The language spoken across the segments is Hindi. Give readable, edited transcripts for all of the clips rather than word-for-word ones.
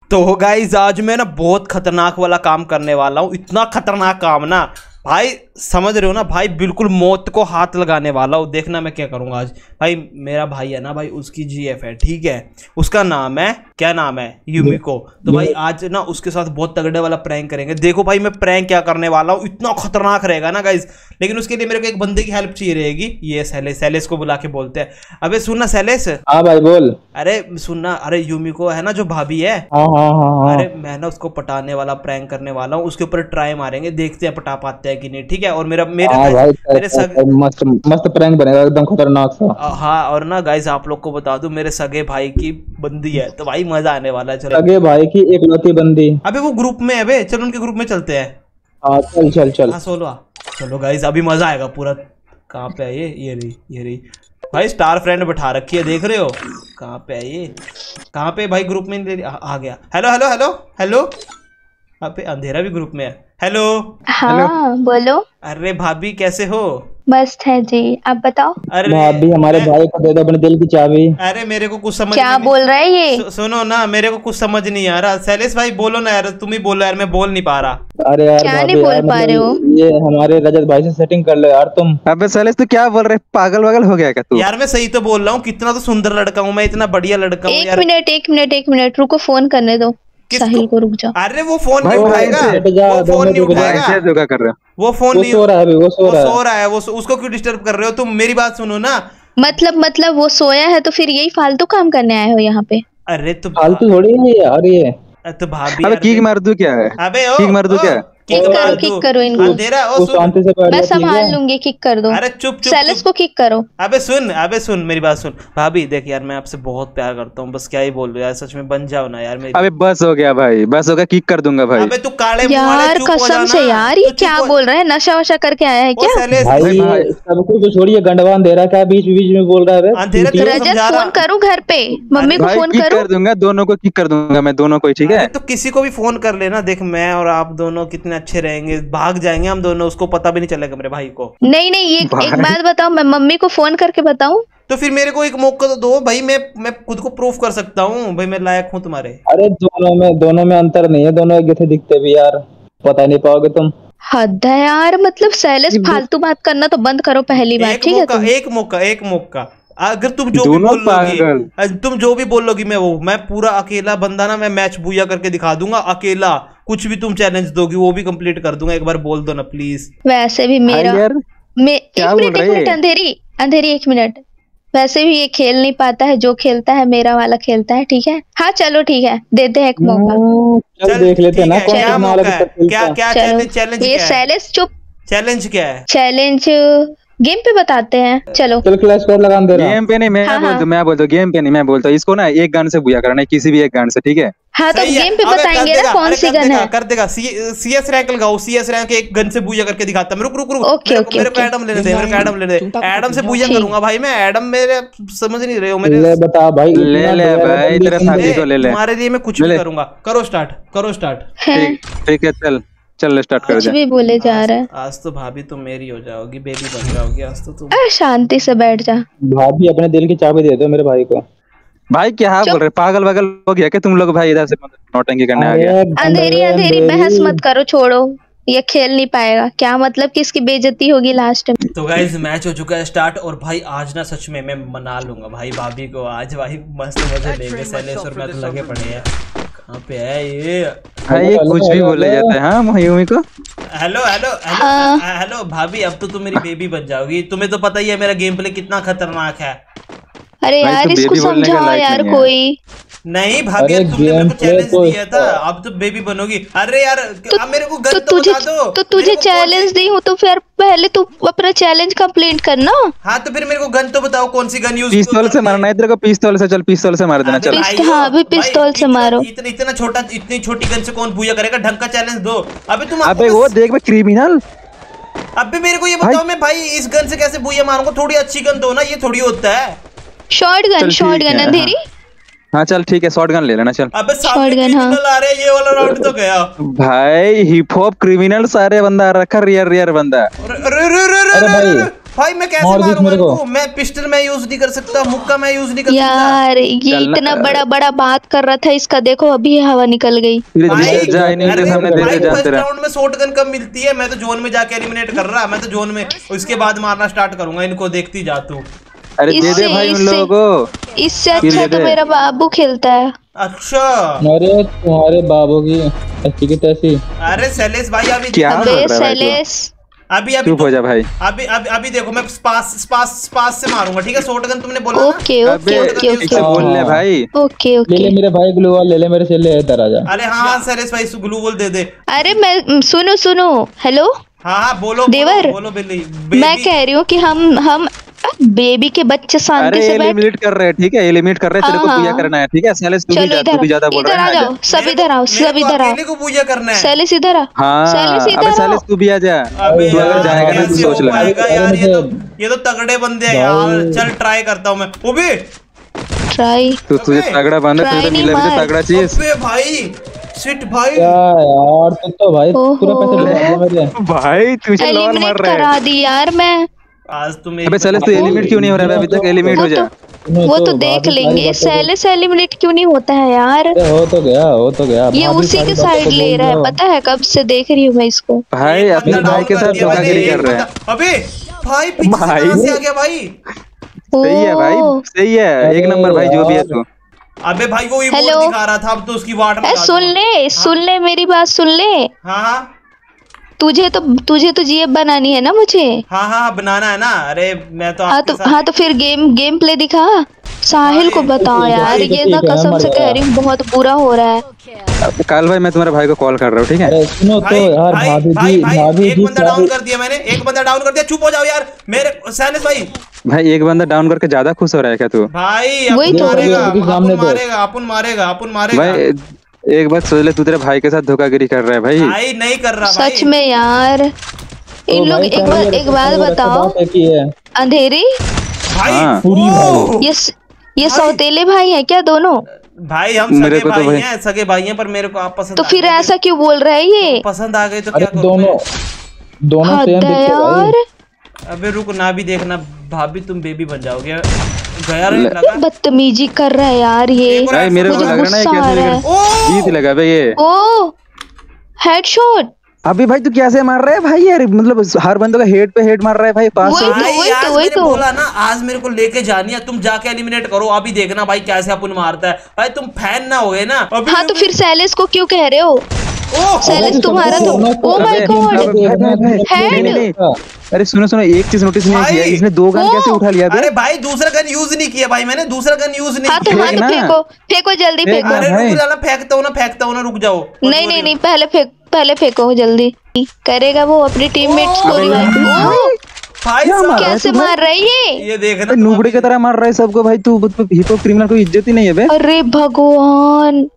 तो गाइस आज मैं ना बहुत खतरनाक वाला काम करने वाला हूँ। इतना खतरनाक काम ना भाई, समझ रहे हो ना भाई, बिल्कुल मौत को हाथ लगाने वाला हूँ। देखना मैं क्या करूँगा आज। भाई मेरा भाई है ना भाई, उसकी जीएफ है, ठीक है, उसका नाम है, क्या नाम है, यूमिको। तो भाई आज ना उसके साथ बहुत तगड़े वाला प्रैंक करेंगे। देखो भाई मैं प्रैंक क्या करने वाला हूँ, इतना खतरनाक रहेगा ना गाइस। लेकिन उसके लिए मेरे को एक बंदे की हेल्प चाहिए रहेगी। ये सैलेस को बुला के बोलते हैं। अबे सुनना सैलेस। हाँ भाई बोल। अरे सुनना, अरे यूमिको है ना जो भाभी है, अरे मैं ना उसको पटाने वाला प्रैंक करने वाला हूँ। उसके ऊपर ट्राई मारेंगे, देखते हैं पटा पाते हैं कि नहीं, ठीक है। और मस्त मस्त प्रैंक बनेगा एकदम खतरनाक सा। हाँ, और ना गाइस आप लोग को बता दूं, मेरे सगे भाई की बंदी है, तो भाई मजा आने वाला है। चलो सगे भाई की एकलौती बंदी। अबे वो ग्रुप में है बे, चलो उनके ग्रुप में चलते हैं। हाँ चल चल चल। हाँ चलो गाइस अभी मजा आएगा पूरा। कहाँ पे है ये रही भाई, स्टार फ्रेंड बैठा रखी है, देख रहे हो। कहाँ पे है ये, कहाँ पे भाई, ग्रुप में आ गया। Hello hello hello hello. अबे अंधेरा भी ग्रुप में है। हेलो। हाँ बोलो। अरे भाभी कैसे हो? मस्त है जी, आप बताओ। अरे भाभी हमारे भाई को दे दो अपने दिल की चाबी। अरे मेरे को कुछ समझ क्या बोल रहा है ये? सुनो ना, मेरे को कुछ समझ नहीं आ रहा। शैलेश भाई बोलो ना यार, तुम ही बोलो यार, मैं बोल नहीं पा रहा। अरे यार क्या नहीं बोल पा रहे हो? ये हमारे रजत भाई से सेटिंग कर लो यार तुम। अबे शैलेश तू क्या बोल रहे, पागल वागल हो गया क्या तू? यार मैं सही तो बोल रहा हूँ, कितना तो सुंदर लड़का हूँ मैं, इतना बढ़िया लड़का हूँ। एक मिनट रुको, फोन करने दो साहिल को, रुक जाओ। अरे वो फोन नहीं उठाएगा, वो फोन नहीं उठाएगा, कर रहे हो? वो फोन नहीं, सो रहा है, वो सो रहा है। वो उसको क्यों डिस्टर्ब कर रहे हो तुम? मेरी बात सुनो ना। मतलब वो सोया है तो फिर यही फालतू काम करने आए हो यहाँ पे? अरे तो फालतू थोड़ी है यार ये। तो भाभी अबे किक मार दूं क्या है? अबे किक मार दूं क्या है? किक करो इनको। मैं संभाल लूंगी, किक कर दो। अरे चुप सैलेस को किक करो। अबे सुन मेरी बात सुन। भाभी देख यार, मैं आपसे बहुत प्यार करता हूँ, बस क्या ही बोल रहे यार, सच में बन जाओ ना यार मेरी। अबे बस हो गया भाई, बस हो गया, किक कर दूंगा भाई। अबे तू काले यार कसम से यार, ये क्या बोल रहा है? नशा वशा करके आया है क्या? भाई सब कुछ छोड़िए, गंडवान दे रहा, क्या बीच में बोल रहा है? रजत फोन करूँ घर पे, मम्मी को फोन करूँ? कर दूंगा, दोनों को किक कर दूंगा मैं, दोनों को, ठीक है। तो किसी को भी फोन कर लेना। देख मैं और आप दोनों कितने अच्छे रहेंगे, भाग जाएंगे हम दोनों, उसको पता भी नहीं चलेगा मेरे भाई को। नहीं एक बात बताओ, मैं मम्मी को फोन करके बताऊं? तो फिर मेरे को एक मौका तो दो भाई, मैं खुद को प्रूफ कर सकता हूँ भाई, मैं लायक हूँ तुम्हारे। अरे दोनों में अंतर नहीं है, दोनों एक जैसे दिखते भी यार, पता नहीं पाओगे तुम। हद है यार, मतलब शैलेश फालतू बात करना तो बंद करो पहली बार, ठीक है? एक मौका अगर तुम जो भी बोलोगी मैं पूरा अकेला बंदा ना, मैं मैच बुया करके दिखा दूंगा अकेला। कुछ भी तुम चैलेंज दोगी वो भी कंप्लीट कर दूंगा। एक बार बोल दो ना प्लीज। वैसे भी मेरा एक मिनट अंधेरी एक मिनट। वैसे भी ये खेल नहीं पाता है, जो खेलता है मेरा वाला खेलता है, ठीक है। हाँ चलो ठीक है, देते हैं एक मौका। चल देख लेते हैं ना क्या चैलेंज। ये शैलेश चुप। चैलेंज क्या है? चैलेंज गेम पे बताते हैं, चलो। क्लैश कोड लगा दे रहा। गेम पे नहीं, मैं बोलता हूँ गेम पे नहीं, मैं बोलता हूँ इसको ना एक गन से बुया करना है, किसी भी एक गन से, ठीक है। हाँ तो गेम पे बताएंगे ना कौन सी गन है। कर देगा। CS रैंक लगाओ, CS रैंक एक गन से बुया करके दिखाता। रुक ओके मेरे को एडम लेने दे, एडम से बुया करूंगा भाई मैं। एडम मेरे समझ नहीं रहे हो मेरे। ले बता भाई, ले भाई तेरा साथी को ले ले, तुम्हारे लिए मैं कुछ भी करूंगा। करो स्टार्ट। ठीक है, चल स्टार्ट कर दे। कुछ भी बोले जा रहा है। आज तो भाभी तुम मेरी हो जाओगी, बेबी बन जाओगी आज तो तुम। शांति से बैठ जा। भाभी अपने दिल की चाबी दे दो मेरे भाई को। भाई क्या बोल रहे, पागल वागल हो गया क्या तुम लोग? भाई इधर से नौटंकी करने आ गया। अंधेरी बहस मत करो, छोड़ो, ये खेल नहीं पाएगा। क्या मतलब कि इसकी बेइज्जती होगी लास्ट में। तो गाइस मैच हो चुका है स्टार्ट, और भाई आज ना सच में मैं मना लूंगा भाई भाभी को। आज भाई मस्त मजे लेंगे। शैलेश और मैं तो लगे पड़े हैं। कहाँ पे है ये भाई? ये कुछ भी बोले जाते हैं। हाँ मयूमी को हेलो भाभी, अब तो तुम मेरी बेबी बन जाओगी। तुम्हें तो पता ही है मेरा गेम प्ले कितना खतरनाक है। अरे यार इसको समझाओ यार कोई। नहीं भाभी, तुमने मेरे को चैलेंज दिया था, अब तो बेबी बनोगी। अरे यार अब मेरे को गन तो बता दो। तो तुझे चैलेंज दी हूँ तो फिर पहले तू अपना चैलेंज कंप्लीट करना। हाँ तो फिर मेरे को गन तो बताओ, कौन सी गन यूज? पिस्तौल से मारना है तेरे को, पिस्तौल से। चल पिस्तौल से मार देना, चल। हाँ अभी पिस्तौल से मारो। इतनी छोटी गन से कौन बुया करेगा? ढंग का चैलेंज दो। अबे वो देख मैं क्रिमिनल। अबे मेरे को ये बताओ, मैं भाई इस गन से कैसे बुया मारूंगा? थोड़ी अच्छी गन दो ना, ये थोड़ी होता है। शॉर्ट गन अंधेरी। हाँ चल ठीक है, शॉटगन ले लेना, चल। अबे शॉटगन आ रहे, ये वाला राउंड तो गया भाई। हिप हॉप क्रिमिनल सारे बंदा रखा, रियर बंदा। अरे भाई भाई मैं कैसे मार दी मारूंगा मेरे को। इनको? मैं पिस्टल मैं यूज नहीं कर सकता, मुक्का मैं यूज नहीं कर सकता। यार ये इतना बड़ा बड़ा बात कर रहा था इसका, देखो अभी हवा निकल गई। धीरे जा इनके सामने दे दे जान फर्स्ट तेरा। राउंड में शॉटगन कब मिलती है? मैं तो जोन में जाके एलिमिनेट कर रहा, मैं तो जोन में उसके बाद मारना स्टार्ट करूंगा इनको, देखती जा तू। अरे दे दे भाई उन लोगों को। इससे अच्छा तो मेरा बाबू खेलता है। अच्छा अरे तुम्हारे बाबू की अच्छी की तैसी। अरे सैलेस भाई अभी क्या देखो, बोल रहा बे है भाई तू? सैलेस अभी अभी चुप हो जा भाई। अभी देखो मैं पास से मारूंगा, ठीक है? शॉटगन तुमने बोला ना? ओके अबे ओके ओके इससे ओके बोल ले भाई। ओके ले ओके। ले मेरे भाई ग्लू वॉल ले ले मेरे से, ले इधर आ जा। अरे हाँ सैलेस भाई ग्लू वॉल दे दे। अरे मैं सुनो सुनो, हेलो हाँ बोलो देवर, बोलो बिल्ली मैं कह रही हूँ कि हम बेबी के बच्चे शांति अरे से बैठ। एलिमिनेट कर रहे हैं, ठीक है? एलिमिनेट कर रहे हैं, तेरे को हाँ, पूजा हाँ। करना है, ठीक है? सैलेस तू चलो भी ज्यादा बोल इधर रहा आ है। जाओ, सब इधर आओ, सब इधर आओ। अकेले को पूजा करना है। सैलिस इधर आ, हाँ सैलिस अबे इधर आओ। सैलेस तू भी आ जा। अबे तू अगर यार, जाएगा ना तो कैसे सोच हो ले। पाएगा यार? ये तो तगड़े बंदे हैं यार। चल ट्राई करता हूँ मैं। ओबे ट्राई। तो तुझे तगड़ा बांधा, तुझे तो Try नहीं मिला भी तो मार। तगड़ा चीज। अबे भाई शिट भाई। क्या यार तुम तो भाई पूरा ओहो। पैसा लगा दिया मेरे। भाई तुझे लॉल मार एलिमिनेट रहा है। करा दी यार मैं। आज तुम अबे सैलेस तू एलिमिनेट क्यों नहीं हो रहा है अभी तक? एलिमिनेट हो जा। वो तो देख लेंगे। सैलिस एलिमिनेट क्यों नहीं होता है यार? हो तो गया ये भाभी उसी सारी की बातों साइड को ले बोल रहा है, रहे हो। पता है कब से देख रही हूँ मैं इसको। भाई अपने भाई के साथ धोखाधड़ी कर रहे हैं। अबे भाई पीछे से भाई। कहां से आ गया भाई? सही है भाई, ओह। सही है, एक नंबर भाई जो भी है तू। अबे भाई वो इमोट हेलो। दिखा रहा था, अब तो उसकी वाट में सुन ले मेरी बात सुन ले। हाँ हाँ तुझे तो जीएफ बनानी है ना मुझे। हाँ बनाना है ना। अरे मैं तो आपके साथ हाँ तो फिर गेम प्ले दिखा। साहिल को बताओ यार, ये ना कसम से कह रही हूँ बहुत बुरा हो रहा है। काल भाई मैं तुम्हारे भाई को कॉल कर रहा हूँ, ठीक है? अरे सुनो तो यार भाभी एक जी बंदा डाउन कर दिया मैंने, एक बंदा डाउन कर दिया। चुप हो जाओ यार मेरे सैनिस भाई। भाई एक बंदा डाउन करके ज्यादा खुश हो रहा है क्या तू? भाई वही अपन तो। मारेगा अपन मारेगा। भाई एक बात सोच ले, तू तेरे भाई के साथ धोखाधड़ी कर रहा है भाई। भाई नहीं कर रहा भाई। सच में यार। इन लोग एक बात बताओ, अंधेरी भाई हाँ। ओह! ये सौतेले भाई हैं क्या दोनों? भाई हम मेरे सगे को तो भाई भाई- हैं, सगे भाई हैं, पर मेरे को आप पसंद तो आ फिर गए। ऐसा क्यों बोल रहा है ये? पसंद आ गए तो अरे क्या करूं दोनों हद सेम है दिखते यार। भाई। अबे रुक ना, भी देखना भाभी तुम बेबी बन जाओगे। गया रे लगा। बदतमीजी कर रहा है यार ये। एक और भाई मेरे को मुझे लग रहा है गुस्सा आ रहा है। कैसे जीत लगा भाई ये। ओ हेडशॉट। अभी भाई तू कैसे मार रहा है भाई यार? मतलब हर बंदे का हेड पे हेड मार रहा है भाई। पास वही से तो, भाई वही आज तो, वही मैंने तो। बोला ना, आज मेरे को लेके जानी है, तुम जाके एलिमिनेट करो। अभी देखना भाई कैसे अपन मारता है। भाई तुम फैन ना हो गए ना अभी। हाँ तो फिर सैलिस को क्यों कह रहे हो? ओह! सैलिस तुम्हारा तो ओ माय गॉड। नहीं, अरे सुनो एक चीज नोटिस नहीं भाई। किया, इसने दो गन ओ। कैसे उठा लिया बे? अरे भाई दूसरा गन यूज नहीं किया भाई मैंने, दूसरा गन यूज नहीं हाँ तो किया। फेंको जल्दी फेंक फेंको। ना। अरे भाई। रुक जाना, फेंकता हूँ ना, रुक जाओ। नहीं पहले फेंको जल्दी। करेगा वो अपनी टीममेट्स को रिवाइव। भाई क्या साहब, मार रहा है कैसे तू भाई? मार रहा है ये? ये देखना नूबड़े की तरह मार रहा है सबको भाई। तू हिपो क्रिमिनल को इज्जत ही नहीं है बे। अरे भगवान।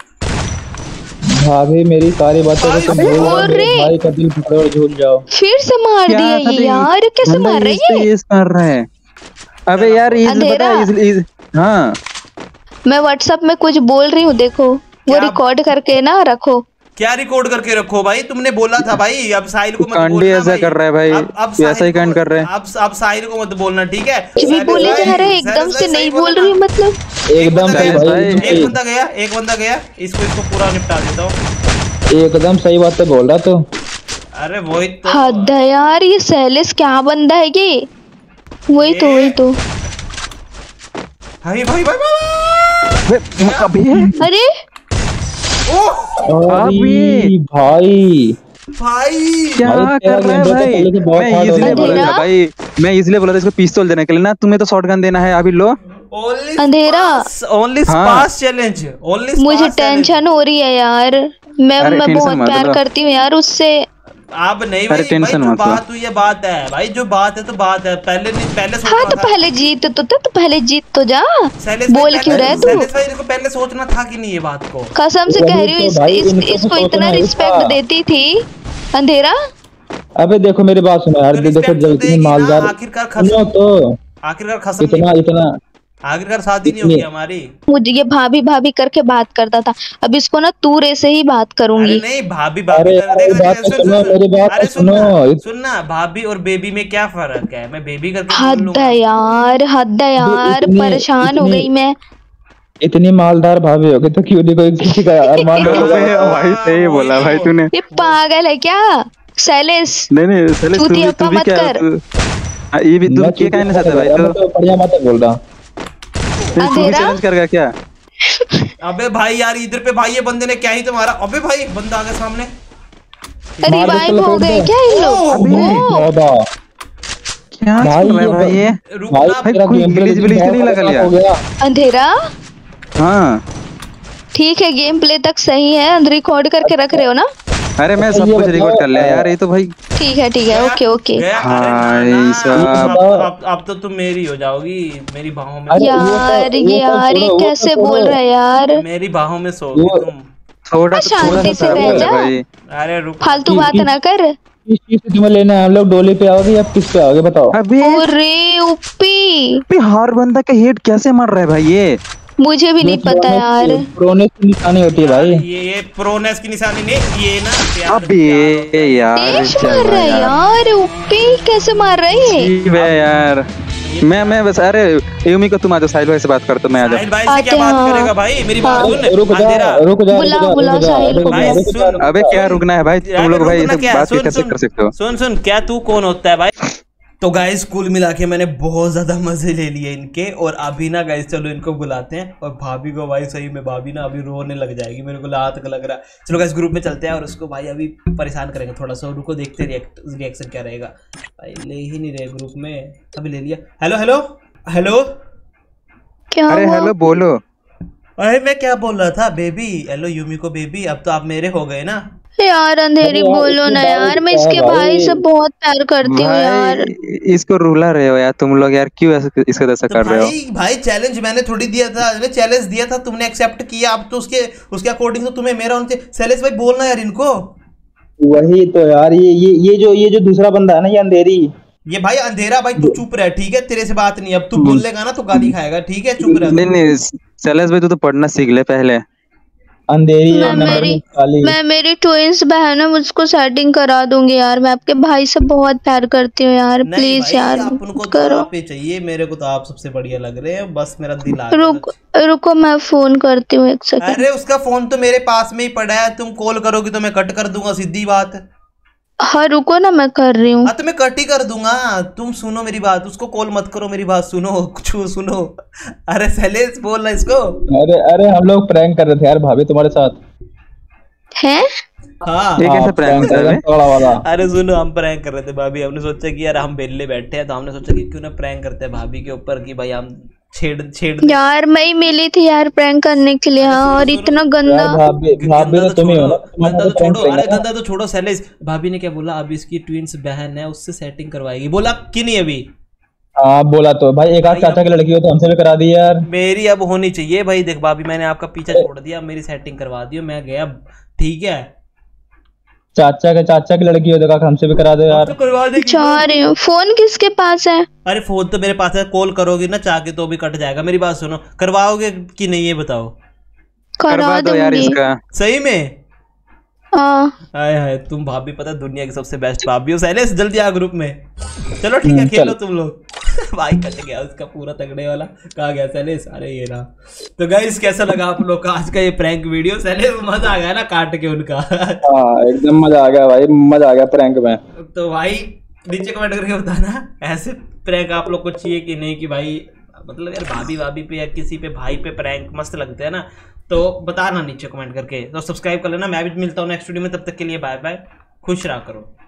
भाभी मेरी सारी बातों को तुम भूल जाओ, अरे। मेरे भाई का दिल पकड़ो और झूल जाओ। फिर से मार क्या दिया था ये बे? यार, कैसे मतलब मार रहा इस पे है ये? इस मार रहा है। अबे यार इस अंधेरा। पता है हाँ मैं व्हाट्सएप में कुछ बोल रही हूँ, देखो वो क्या? रिकॉर्ड करके ना रखो। क्या रिकॉर्ड करके रखो भाई? तुमने बोला था भाई। अब साहिल को मत कांडी बोलना ऐसा कर रहा है भाई। अब तू ऐसा ही कांड कर रहा है। अब साहिल को मत बोलना, ठीक है? कुछ भी बोले जा रहा है, एकदम से नहीं बोल रही हूँ मतलब। एकदम बंदा सही गया, भाई एक बंदा गया। इसको पूरा निपटा देता हूँ। एकदम सही बात तो बोल रहा तो। अरे वही तो। हद है यार, ये सैलिस क्या बंदा है ये? वही तो। भाई भाई भाई अभी अरे ओह अरे भाई क्या भाई, तेरा कर रहा है गेम भाई? पहले से बहुत मैं hard हो इसलिए गया। बोला था अंधेरा? भाई, मैं इसलिए बोला था इसको पिस्तौल देने के लिए ना। तुम्हें तो शॉटगन देना है अभी लो। अंधेरा। ओनली हाँ। स्पास चैलेंज, ओनली मुझे टेंशन हो रही है यार। मैं अरे टेंशन बहुत मत प्यार लो। करती हूँ यार उससे। आप नहीं अरे भाई, टेंशन भाई जो मत लो। बात हुई है बात है भाई, जो बात है तो बात है। पहले हाँ सोचना तो था। पहले जीत तो पहले जीत तो जा। शैलेश भाई, बोल क्यों रहे तू? शैलेश भाई को पहले सोचना था कि नहीं ये बात को? कसम से कह रही हूँ, वही तो भाई, इनको इसको तो इतना सोचना ही रिस्पेक्ट था। देती थी अंधेरा। अबे देखो मेरी बात सुनो यार, तो देखो respect जब तो इतनी देगी ना, मालदार आखिरकार खत्म। सुनो तो आखिरकार खत्म इतना आखिरकार शादी नहीं होगी हमारी। मुझे ये भाभी भाभी करके बात करता था, अब इसको ना तू रे से ही बात करूंगी। नहीं भाभी भाभी सुनना, भाभी और बेबी में क्या फर्क है? मैं बेबी करके हद है यार, हद है यार, परेशान हो गई मैं। इतनी मालदार भाभी होगी तो क्यों नहीं कोई किसी का अरमान भाई सही बोला भाई तूने। ये पागल है क्या शैलेश? नहीं शैलेश तू भी मत कर। ये भी तू क्या कहना चाहता है भाई? तो बढ़िया मत बोल रहा। तू भी चैलेंज करेगा क्या? अबे भाई यार इधर पे भाई, ये बंदे ने क्या ही तुम्हारा। अबे भाई बंदा आ गया सामने। रिवाइव हो गए क्या इन लोग? क्या चल रहा है भाई? ये भाई कोई ग्लिच तो नहीं लगा लिया अंधेरा? हाँ ठीक है, गेम प्ले तक सही है। रिकॉर्ड करके रख रहे हो ना? अरे मैं सब कुछ रिकॉर्ड कर लिया यार, ये तो भाई ठीक है ओके ओके। भाई साहब अब तो तुम मेरी हो जाओगी, मेरी बाहों में। यार ये कैसे बोल रहा है यार? मेरी बाहों में सोगी तुम। थोड़ा शांति से रह जा। अरे रुक, फालतू बात ना कर। किस चीज से तुम्हें लेना है? हम लोग डोली पे आओगे या किस पे आओगे बताओ? अरे उपी हर बंदा का हेड कैसे मर रहा है भाई? ये मुझे भी नहीं पता यार। प्रोनेस की निशानी होती है भाई। ये प्रोनेस की निशानी नहीं, ये ना अबे यार मार रहा है यार। उपी कैसे मार रहा है यार? मैं बस, अरे यूमी को तुम आ जाओ, साहिल भाई से बात करता मैं आ जाऊँ। साहिल भाई से क्या बात करेगा भाई? मेरी बात सुन। रुक जा बुला साहिल को। अबे क्या रुकना है भाई? तुम लोग भाई बात कैसे कर सकते हो? सुन क्या तू कौन होता है भाई? तो गाइस कुल मिला के मैंने बहुत ज्यादा मजे ले लिए इनके। और अभी ना गाइस चलो इनको बुलाते हैं। और भाभी को भाई सही में भाभी ना अभी रोने लग जाएगी, मेरे को रात का लग रहा है। चलो गाइस ग्रुप में चलते हैं और उसको भाई अभी परेशान करेंगे थोड़ा सा। रुको देखते रिएक्शन क्या रहेगा। भाई ले ही नहीं रहे ग्रुप में, अभी ले लिया। हेलो हेलो हेलो क्या? अरे हेलो बोलो। अरे मैं क्या बोल रहा था? बेबी हेलो यूमी को बेबी, अब तो आप मेरे हो गए ना यार। अंधेरी बोलो ना यार, मैं इसके भाई से बहुत प्यार करती हूँ यार। इसको रुला रहे हो यार तुम लोग यार, क्यों इसके जैसा कर रहे हो? भाई चैलेंज मैंने थोड़ी दिया था, चैलेंज दिया था, तुमने एक्सेप्ट किया। अब तो उसके अकॉर्डिंग तो तुम्हें मेरा उनसे। शैलेश भाई बोलना यार इनको। वही तो यार, ये जो दूसरा बंदा है ना, ये अंधेरी। ये भाई अंधेरा भाई तू चुप रह, ठीक है? तेरे से बात नहीं, अब तू बोलेगा ना तो गाली खाएगा, ठीक है? चुप रह। नहीं शैलेश भाई तू तो पढ़ना सीख ले पहले। अंधेरी मैं मेरी ट्विंस बहन है, मुझको सेटिंग करा दूंगी यार। मैं आपके भाई से बहुत प्यार करती हूँ यार, प्लीज यार करो। आप ही चाहिए मेरे को तो, आप सबसे बढ़िया लग रहे हैं, बस मेरा दिल आ रुको मैं फोन करती हूँ 1 सेकंड। अरे उसका फोन तो मेरे पास में ही पड़ा है, तुम कॉल करोगी तो मैं कट कर दूंगा, सीधी बात। हाँ रुको ना, मैं कर रही हूँ। हाँ तो मैं कट ही कर दूंगा, तुम सुनो मेरी बात, उसको कॉल मत करो, मेरी बात सुनो कुछ सुनो। अरे शैलेश बोल रहा इसको। अरे हम लोग प्रैंक कर रहे थे यार भाभी तुम्हारे साथ। हैं? हाँ ये कैसे प्रैंक कर रहे हैं? अरे सुनो, हम प्रैंक कर रहे थे भाभी। हमने सोचा कि यार हम बेल्ले बैठे हैं तो हमने सोचा कि क्यों ना प्रैंक करते हैं भाभी के ऊपर, कि भाई हम छेड़ यार मैं ही मिली थी यार प्रैंक करने के लिए। हाँ, और इतना गंदा। भाभी तो तुम ही हो ना। गंदा तो छोड़ो, अरे गंदा तो छोड़ो शैलेश। भाभी ने क्या बोला? अभी इसकी ट्विंस बहन है, उससे सेटिंग करवाएगी, बोला कि नहीं अभी? हाँ बोला तो भाई, एक आध चाचा की लड़की हो तो हमसे भी करा दी यार। मेरी अब होनी चाहिए भाई। देख भाभी मैंने आपका पीछा छोड़ दिया, मेरी सेटिंग करवा दियो, मैं गया, ठीक है? चाचा की लड़की हो तो हमसे भी करा दो यार। तो करवा दे। चाह रही हूँ। फोन किसके पास है? अरे फोन तो मेरे पास है, कॉल करोगी ना चाह के तो भी कट जाएगा। मेरी बात सुनो, करवाओगे कि नहीं ये बताओ? करवा दो यार इसका। सही में? हाय हाय तुम भाभी पता दुनिया की सबसे बेस्ट भाभी हो। शैलेश जल्दी आ ग्रुप में। चलो ठीक है खेलो तुम लोग। भाई कट गया उसका पूरा तगड़े वाला। कहाँ गया शैलेश? अरे ये रहा। तो गाइस कैसा लगा आप लोग का आज का ये प्रैंक वीडियो? शैलेश मजा आ गया ना काट के उनका? हाँ एकदम मजा आ गया भाई, मजा आ गया प्रैंक में। तो भाई नीचे कमेंट करके बताना ऐसे प्रैंक आप लोग को चाहिए कि नहीं, कि भाई मतलब यार भाभी पे या किसी पे भाई पे प्रैंक मस्त लगते हैं ना, तो बताना नीचे कमेंट करके। तो सब्सक्राइब कर लेना। मैं भी मिलता हूँ नेक्स्ट वीडियो में, तब तक के लिए बाय बाय, खुश रहा करो।